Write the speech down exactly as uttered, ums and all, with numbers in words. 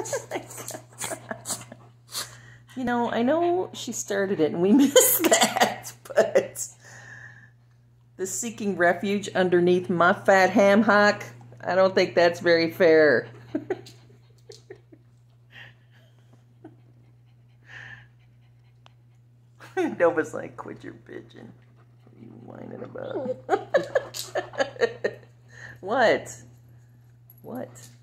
You know, I know she started it and we missed that, but the seeking refuge underneath my fat ham hock, I don't think that's very fair. Nova's like, quit your bitching. What are you whining about? What? What?